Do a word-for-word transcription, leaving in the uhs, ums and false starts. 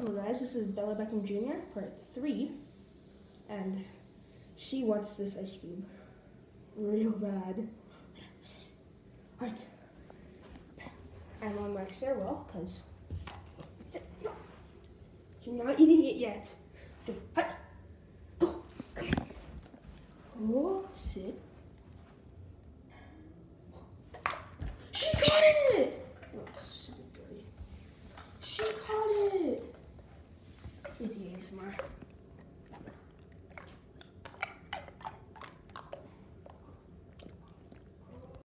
Hello guys, this is Bella Beckham Junior, part three, and she wants this ice cube real bad. Alright, I'm on my stairwell, because no, you're not eating it yet. Go, hut, go, come here. Oh, sit. She got it! Oh, stupid girl. She caught it! Easy A S M R.